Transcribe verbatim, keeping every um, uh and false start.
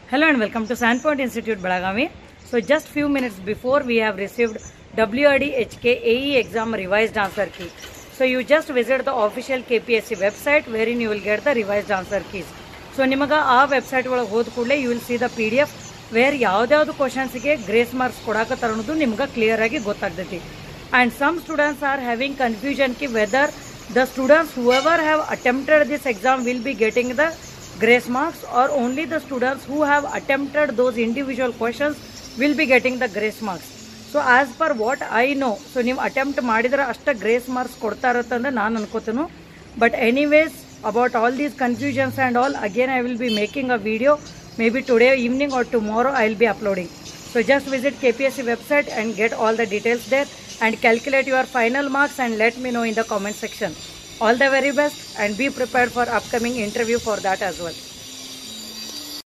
Hello and welcome to Sandpoint Institute Belagavi. So just few minutes before we have received W R D H K A E exam revised answer key. So you just visit the official K P S C website wherein you will get the revised answer keys. So nimaga aa website olaga hod koodle you will see the P D F where yavade yavadu questions ge grace marks kodaka taranadu nimaga clear agi gottagdeti. And some students are having confusion ki whether the students whoever have attempted this exam will be getting the grace marks or only the students who have attempted those individual questions will be getting the grace marks. So as per what I know, so ನೀವು attempt ಮಾಡಿದ್ರೆ ಅಷ್ಟ grace marks ಕೊಡ್ತಾ ಇರುತ್ತೆ ಅಂತ ನಾನು ಅನ್ಕೋತೀನಿ. But anyways, about all these confusions and all, again I will be making a video, maybe today evening or tomorrow I will be uploading. So just visit K P S C website and get all the details there and calculate your final marks and let me know in the comment section. All the very best and be prepared for upcoming interview for that as well.